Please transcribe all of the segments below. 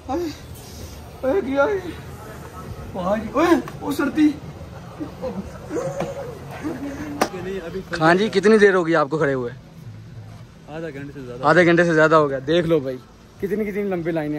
सर्दी। हाँ जी, कितनी देर होगी आपको खड़े हुए? आधे घंटे से ज्यादा हो गया। देख लो भाई कितनी कितनी लंबी लाइनें।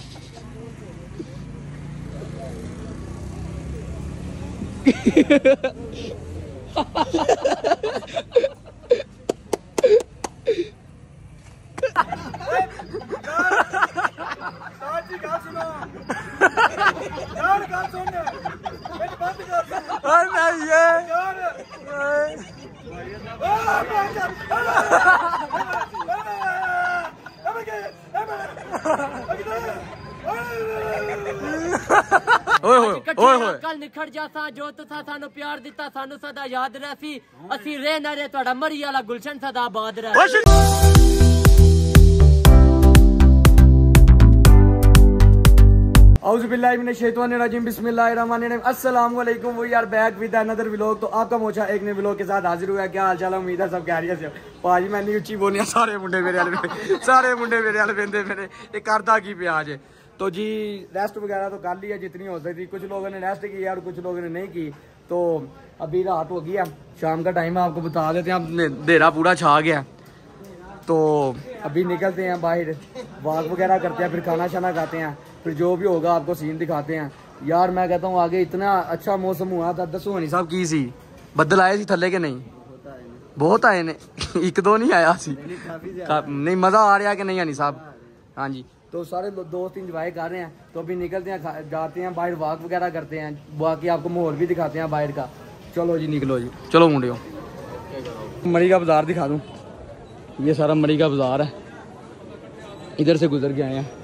कल निखड़ जासा जो तुसा सानू प्यार दिता सानू सदा याद रहसी असी रह ना रहे तुहाडा मरी वाला गुलशन सदा आबाद रहे। औज़ुबिल्लाहिमिनश्शैतानिर्रजीम बिस्मिल्लाहिर्रहमानिर्रहीम अस्सलाम वालेकुम। We are back with another vlog. तो आपका मोचा एक नए व्लॉग के साथ हाजिर हुआ। क्या हाल चाल है? उम्मीद है सब खैरियत से। भाजी मैं नहीं उच्ची बोलिया, सारे मुंडे मेरे वाले वेंदे मेरे ये करदा की प्याज है। तो जी रेस्ट वगैरह तो कर लिया जितनी हो सकती। कुछ लोगों ने रेस्ट की और कुछ लोगों ने नहीं की। तो अभी रात हो गई है, शाम का टाइम है, आपको बता देते हैं। अब अंधेरा पूरा छा गया तो अभी निकलते हैं बाहर, वॉक वगैरह करते हैं, फिर खाना शाना खाते हैं, फिर जो भी होगा आपको सीन दिखाते हैं। यार मैं कहता हूँ आगे इतना अच्छा मौसम हुआ था। दसो हनी साहब की सी बदल आए सी थले के नहीं? बहुत आए ने एक दो नहीं आया सी। नहीं मज़ा आ रहा है कि नहीं हनी साहब? हाँ जी, तो सारे दोस्त इंजॉय कर रहे हैं। तो अभी निकलते हैं, जाते हैं बाहर, वॉक वगैरह करते हैं, बाकी आपको माहौल भी दिखाते हैं बाहर का। चलो जी निकलो जी, चलो मुंडियो। मरी का बाज़ार दिखा दूँ। ये सारा मरी का बाज़ार है, इधर से गुजर के आए हैं।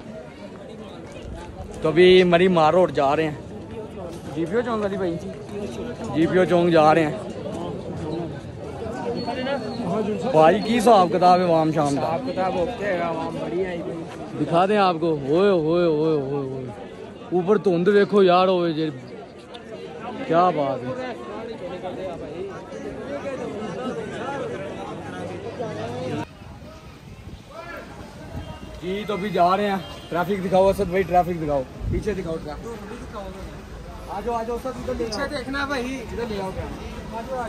तो अभी मरी मार रोड जा रहे हैं, जीपीओ चौंक वाली भाई, जीपीओ चौंक जा रहे हैं। भाई की हिसाब किताब है वाम शाम का? दिखा दें आपको। ओए ओए ओए ओए ऊपर धुंध देखो यार, ओए जे क्या बात है। जी तो अभी जा रहे हैं। ट्रैफिक दिखाओ असद भाई, ट्रैफिक दिखाओ, पीछे दिखाओ ट्रैफिक। आ जाओ असद, इधर पीछे देखना भाई, इधर ले आओ, आ जाओ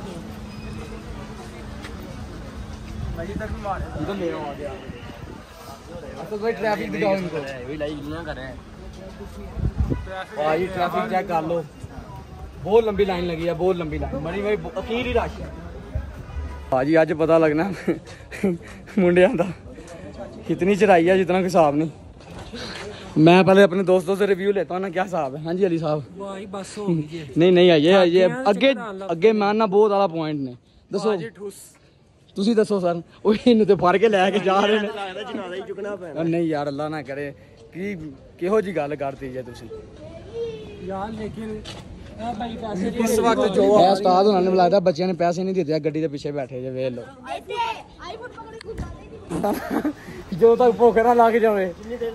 इधर ले आओ, आ गया असद भाई। ट्रैफिक दिखाओ इनको भाई, ट्रैफिक चेक कर लो। बहुत लंबी लाइन लगी है, बहुत लंबी लाइन। मरी भाई अखीर ही रश है भाजी। अज पता लगना मुंडिया का कितनी चढ़ाई है, जितना कोई हिसाब नहीं। मैं पहले अपने दोस्तों से रिव्यू लेता हूँ ना, क्या हिसाब है? हाँ जी अली साहब। बस हो गई नहीं आइए अगे अगे मानना बहुत वाला पॉइंट ने। दसो तुसी दसो सर, इन्हें तो फड़ के लैके जा रहे हैं। नहीं यार अल्लाह ना करे कि किहो जी गल करती है तुसी यार। लेकिन इस वक्त जो उस्ताद उन्होंने बुलाया, बच्चों ने पैसे नहीं दिते, गड्डी के पीछे बैठे जे। वेख लो जो तक भुख ना लग जाए।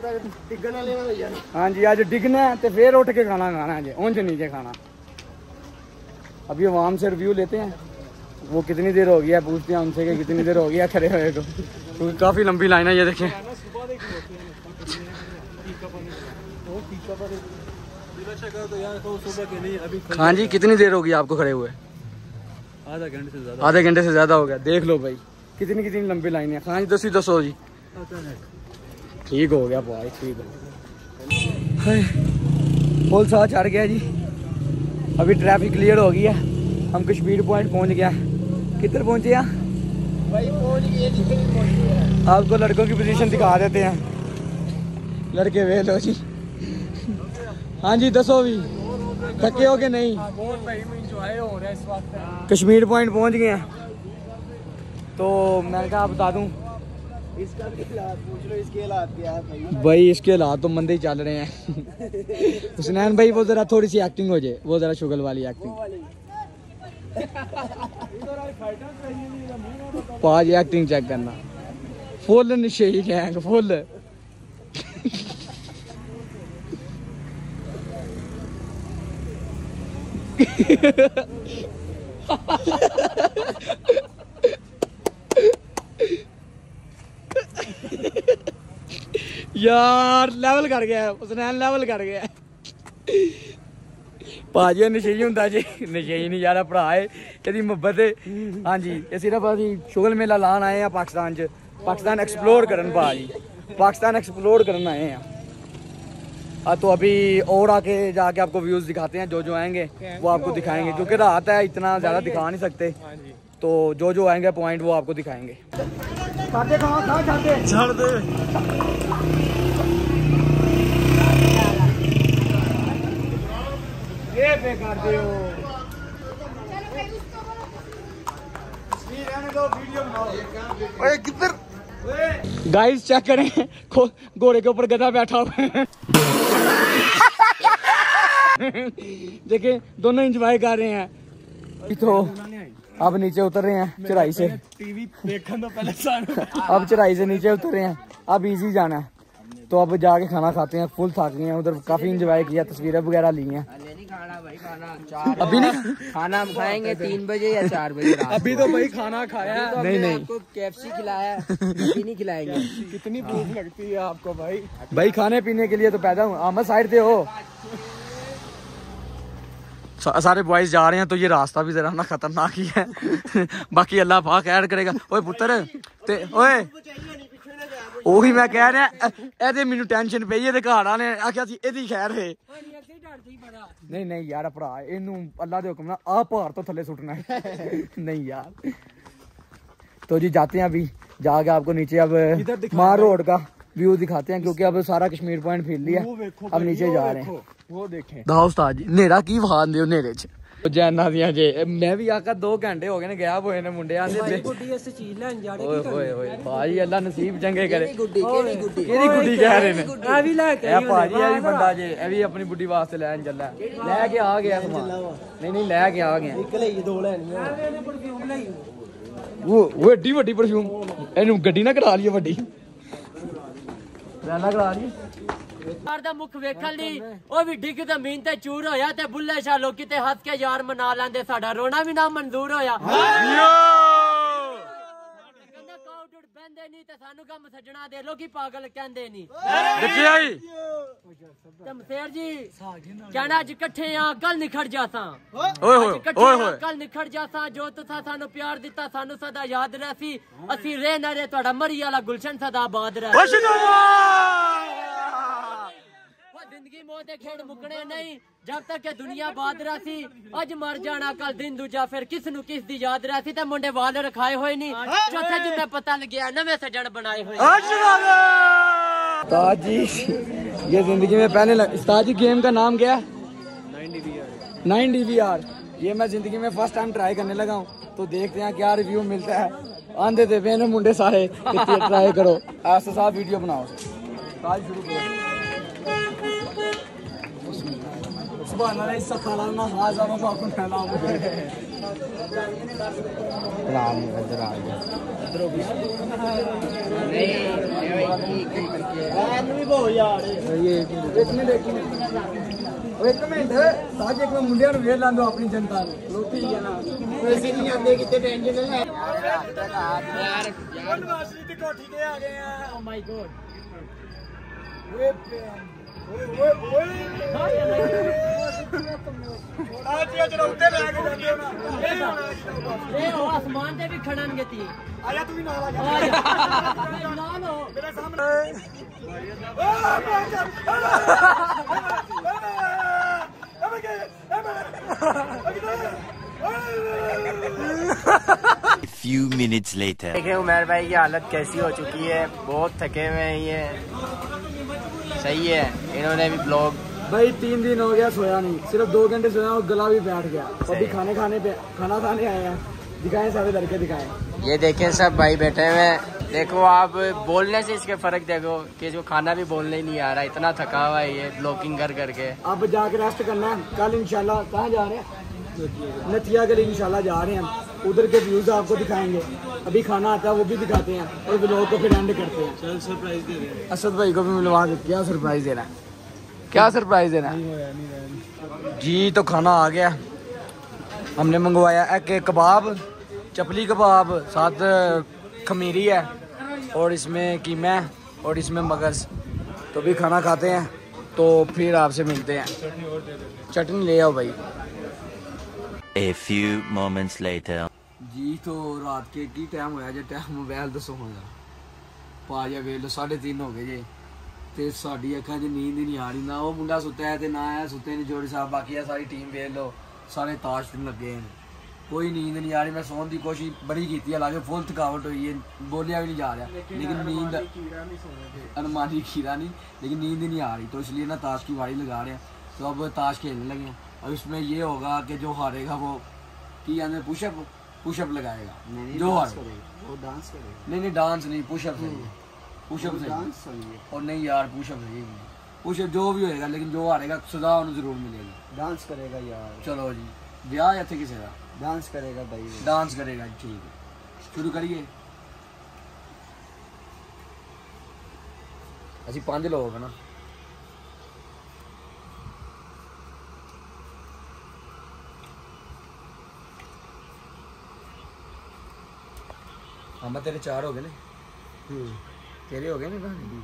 हाँ जी अज डिगना है तो फिर उठ के खाना है जी, उंज नीचे खाना। अभी आवाम से रिव्यू लेते हैं, वो कितनी देर हो गई है, पूछते हैं उनसे कि कितनी देर हो गई है खड़े हुए को, क्योंकि काफ़ी लंबी लाइन है। ये देखें हाँ जी, कितनी देर होगी आपको खड़े हुए? आधे घंटे से ज़्यादा हो गया। देख लो भाई कितनी कितनी लंबी लाइन है। हाँ जी दसो जी। ठीक हो गया भाई, ठीक है। पुल सा चढ़ गया जी, अभी ट्रैफिक क्लियर हो गई है। हम कश्मीर पॉइंट पहुंच गया। किधर पहुंचे हैं भाई? पहुंच गए। आपको लड़कों की पोजीशन दिखा देते हैं। लड़के वे लो जी। हाँ जी दसो भी, थके हो के नहीं? कश्मीर पॉइंट पहुंच गए हैं। तो मैं क्या बता दूं, इसका पूछ लो, इसके हालात क्या है भाई? इसके हालात तो मंदे ही चल रहे हैं। हुसनैन भाई वो जरा थोड़ी सी एक्टिंग हो जाए, वो जरा शुगल वाली एक्टिंग। पाज एक्टिंग चेक करना, फुल नशेई गैंग फुल। यार लेवल कर गया हुसनैन, लेवल कर गया भाजी। नशेई हुंदा जी, नशेई नहीं यार भरा है, ਇਹਦੀ ਮੁਹੱਬਤ है। हाँ जी, ये सिर्फ अभी शुगल मेला लान आए हैं पाकिस्तान च, पाकिस्तान एक्सप्लोर करन भाजी, पाकिस्तान एक्सप्लोर करन आए हैं। तो अभी और आके जाके आपको व्यूज दिखाते हैं, जो आएंगे वो आपको दिखाएंगे, क्योंकि रात है इतना ज़्यादा दिखा नहीं सकते, तो जो आएंगे पॉइंट वो आपको दिखाएंगे। गाइस चेक करें, घोड़े के ऊपर गधा बैठा हुआ है देखिए दोनों एंजॉय कर रहे हैं। तो अब नीचे उतर रहे हैं चढ़ाई से, अब चढ़ाई से नीचे उतर रहे हैं, अब इजी जाना है। तो अब जाके खाना खाते हैं, फुल थक गए हैं, उधर काफी एंजॉय किया, तस्वीरें वगैरह ली हैं। अभी नहीं खाना खाएंगे 3 बजे या 4 बजे। अभी तो भाई खाना खाया है। नहीं आपको KFC खिलाया, अभी नहीं खिलाएंगे। कितनी भूख लगती है आपको भाई? भाई खाने पीने के लिए तो पैदा हूँ। अहमद साइड से हो, सारे बॉयज जा रहे हैं, तो ये रास्ता भी जरा ना खतरनाक ही है बाकी अल्लाह पाक ऐड करेगा। ओए पुत्र ते ओए ਉਹੀ मैं कह रहा ਇਹਦੇ ਮੈਨੂੰ ਟੈਨਸ਼ਨ ਪਈ, ਇਹਦੇ ਘਰ ਵਾਲੇ ਨੇ ਆਖਿਆ ਸੀ ਇਹਦੀ ਖੈਰ ਹੈ। नहीं नहीं यार भरा, ਇਹਨੂੰ अल्लाह ਦੇ ਹੁਕਮ ਨਾਲ ਆ ਭਾਰ ਤੋਂ ਥੱਲੇ ਸੁੱਟਣਾ है नहीं यार। तो जी जाते हैं, अभी जाके आपको नीचे अब मार रोड का व्यू दिखाते हैं, क्योंकि अब सारा कश्मीर पॉइंट फिर लिया, अब नीचे जा रहे हैं। वो देखें दाओ उस्ताद जी नेरा की वहां दे नेरे च जैना दियां जे मैं भी आका 2 घंटे हो गए ने गायब होए ने मुंडे आंदे ते गुड्डी इस चीज लेन जाड़े की ओए ओए भाई अल्लाह नसीब चंगे करे। केड़ी गुड्डी कह रहे ने? आ भी लेके ए भाजी ए भी बंदा जे ए भी अपनी बुड्डी वास्ते लेन चला, लेके आ गया सामान। नहीं नहीं लेके आ गया, एक ले 2 लेनियां मैंने परफ्यूम लाई, वो एडी ਵੱਡੀ परफ्यूम ਇਹਨੂੰ ਗੱਡੀ ਨਾ ਕਰਾ ਲਈਏ ਵੱਡੀ ਰਹਿਣਾ ਕਰਾ ਲਈਏ। ਦਾ ਮੁਖ ਵੇਖਣ ਲਈ ਉਹ ਵੀ ਡਿੱਗ ਜ਼ਮੀਨ ਤੇ ਚੂਰ ਹੋਇਆ, ਤੇ ਬੁੱਲੇ ਸ਼ਾਹ ਲੋਕੀ ਤੇ ਹੱਸ ਕੇ ਯਾਰ ਮਨਾ ਲੈਂਦੇ, ਸਾਡਾ ਰੋਣਾ ਵੀ ਨਾ ਮਨਜ਼ੂਰ ਹੋਇਆ। ਕਹਿੰਦਾ ਕਾਉਟੜ ਬੰਦੇ ਨਹੀਂ ਤੇ ਸਾਨੂੰ ਕੰਮ ਸੱਜਣਾ ਦੇ, ਲੋਕੀ ਪਾਗਲ ਕਹਿੰਦੇ ਨਹੀਂ। ਤਮਸੇਰ ਜੀ ਕਹਿਣਾ ਅੱਜ ਇਕੱਠੇ ਆ ਕੱਲ ਨਿਖੜ ਜਾਸਾਂ, ਓਏ ਹੋਏ ਕੱਲ ਨਿਖੜ ਜਾਸਾਂ। ਜੋ ਤੁਸੀਂ ਸਾਨੂੰ ਪਿਆਰ ਦਿੱਤਾ ਸਾਨੂੰ ਸਦਾ ਯਾਦ ਰਹਿਸੀ, ਅਸੀਂ ਰਹਿ ਨਾ ਰਹੇ ਤੁਹਾਡਾ ਮਰੀ ਵਾਲਾ ਗੁਲਸ਼ਨ ਸਦਾ ਆਬਾਦ ਰਹੇ। जिंदगी मौत के खेड़ मुकने नहीं, जब तक के दुनिया बाद रहती, अज मर जाना कल दिन दूजा, फिर किस नु किस दी याद रहती। ते मुंडे वाल रखाए हुए नहीं, चौथे दिन में पता लग गया नवे सजन बनाए हुए। उस्ताद जी ये जिंदगी में पहले उस्ताद जी गेम का नाम क्या है? 9DVR। ये मैं जिंदगी में फर्स्ट टाइम ट्राई करने लगा हूँ, तो देखते हैं क्या रिव्यू मिलता है। आंधे थे बेने मुंडे सारे ट्राई करो, ऐसा साफ वीडियो बनाओ। आज शुरू करो। मुंडिया वेर ला दो अपनी जनता आसमान से भी खड़न गती आया तू भी नाल आ लो मेरे सामने। Few minutes later. देखे उमर भाई की हालत कैसी हो चुकी है, बहुत थके हुए हैं ये। सही है, इन्होंने भी ब्लॉग भाई 3 दिन हो गया सोया नहीं, सिर्फ 2 घंटे सोया और गला भी बैठ गया। अभी खाना खाने आए हैं, दिखाएं सारे लड़के दिखाएं। ये देखें सब भाई बैठे हुए हैं। देखो आप बोलने से इसके फर्क देखो कि जो खाना भी बोलने ही नहीं आ रहा, इतना थका हुआ है ये ब्लॉगिंग कर करके। अब जाके रेस्ट करना है, कल इंशाल्लाह कहाँ जा रहे हैं? नथिया गली इंशाल्लाह जा रहे हैं, उधर के व्यूज आपको दिखाएंगे। अभी खाना आता है वो भी दिखाते हैं, और व्लॉग को फिर एंड करते हैं। चल सरप्राइज दे रहे हैं असद भाई को भी मिलवा के। क्या सरप्राइज देना है? क्या सरप्राइज देना है जी? तो खाना आ गया, हमने मंगवाया एक कबाब, चपली कबाब, साथ खमीरी है, और इसमें कीमा है, और इसमें मगज। तो भी खाना खाते हैं तो फिर आपसे मिलते हैं। चटनी ले आओ भाई। A few moments later. जी तो रात के की टाइम होया जे टाइम मोबाइल दसो होया पाजा वे लो 3:30 हो गए जे ते साडी अखां च नींद ही नहीं आ रही। ना वो मुंडा सुता है ते ना है सुते नहीं जोड़ी साहब। बाकी है सारी टीम वेख लो सारे ताश लगे हैं, कोई नींद नहीं आ रही। मैं सोने की कोशिश बड़ी की, हालांकि फुल थकावट हुई है, बोलिया भी नहीं जा रहा, लेकिन नींद अनुमानी खीरा नहीं, लेकिन नींद ही नहीं आ रही। तो इसलिए ना ताश की बारी लगा रहे हैं। तो अब ताश खेलने लगे हैं। और इसमें ये होगा कि जो हारेगा वो की यानी पुशअप लगाएगा। जो हारेगा वो डांस करेगा। नहीं डांस नहीं, पुशअप सही है, पुशअप सही है। और नहीं यार पुशअप सही है, पुशअप जो भी होएगा, लेकिन जो हारेगा सजा उन्हें जरूर मिलेगी। डांस करेगा यार। चलो जी ब्याह या थे किसी का डांस करेगा भाई, डांस करेगा। ठीक है शुरू करिए। ਅਸੀਂ 5 लोग हैं ना। हाँ मैं तेरे 4 हो गए ने, तेरे हो गए ने कहानी।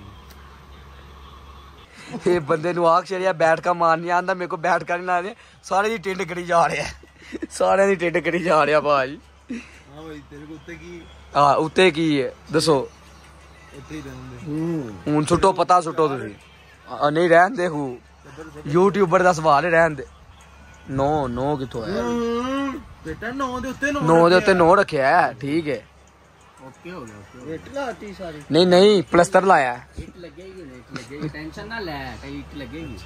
ये बंदे नु आख छड़िया बैठ का मार नहीं आंदा, मेरे को बैठ का नहीं लाने। सारे दी टिंड करी जा रहे हैं, सारे दी टिंड करी जा रहा भाई। हां भाई तेरे को उत्ते की हां उत्ते की है दसो। उत्ते ही रहंदे हुन सुटो पता सुटो तुसी नहीं रहन दे। यूट्यूबर दा सवाल है रहन दे। नो किथों है बेटा? 9 दे उत्ते 9 रखया है। ठीक है ओके हो गया। इट लाती सारी नहीं प्लस्तर लाया है। इट लगेगी ना, इट लगेगी, टेंशन ना ले, इट लगेगी।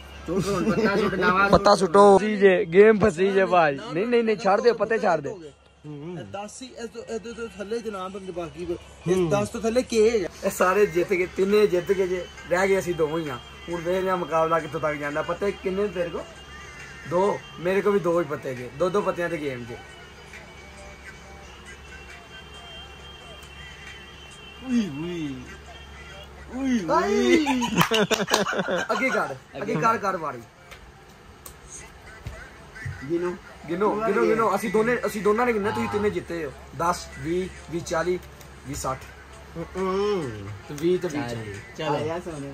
पता सुटो जे गेम फसी जे भाई। नहीं छोड़ दे पते छोड़ दे। 10 ही तो थल्ले जनाब बाकी 10 तो थल्ले के ये सारे जित गए, तिने जित गए जे, रह गए असि 2 ही हां। हुन वेख रहे मुकाबला कित्थों तक जांदा। पते किन्ने तेरे को? 2, मेरे को भी 2 ही पते जे, 2 पत्तियां दे गेम जे। अगे कर बारी। गिनो असि दोनों ने गिनना। तुसी तिने जिते हो 10 20 20 40 20 60 20 तो 20। चलो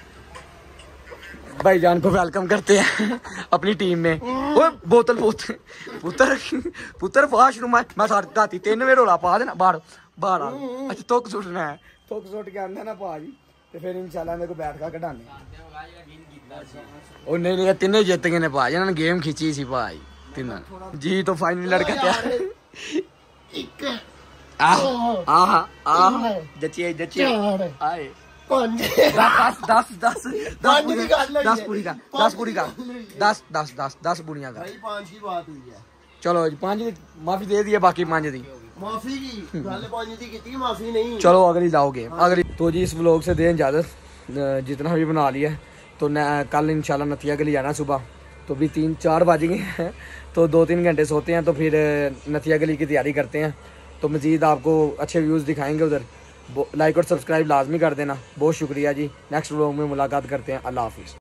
भाईजान को वेलकम करते हैं अपनी टीम में। ओए बोतल पुत्र फाश नु मैं साथी 3 वे रोला पा देना बाहर आ। अच्छा तुक सुटना है, तुक सुट के आंदा ना भाजी ते फिर इंशाल्लाह मेरे को बैठ का कढाने। ओ नहीं तिने जित गए ने भाई, इन्होंने गेम खींची सी भाई तिना जी। तो फाइनली लड़का तैयार जचिए आए 10 पूरी का। 5 की बात हुई है। चलो 5 की माफी दे दी है, बाकी 5 दी माफी की गल 5 दी की माफी नहीं। चलो अगली लाओगे अगली। तो जी इस व्लॉग से दें इजाजत, जितना भी बना लिया है। तो कल इंशाल्लाह नथिया गली जाना सुबह। तो भी 3-4 बज गए हैं, तो 2-3 घंटे सोते हैं, तो फिर नथिया गली की तैयारी करते हैं। तो मज़ीद आपको अच्छे व्यूज़ दिखाएंगे उधर। लाइक और सब्सक्राइब लाजमी कर देना। बहुत शुक्रिया जी। नेक्स्ट व्लॉग में मुलाकात करते हैं। अल्लाह हाफिज़।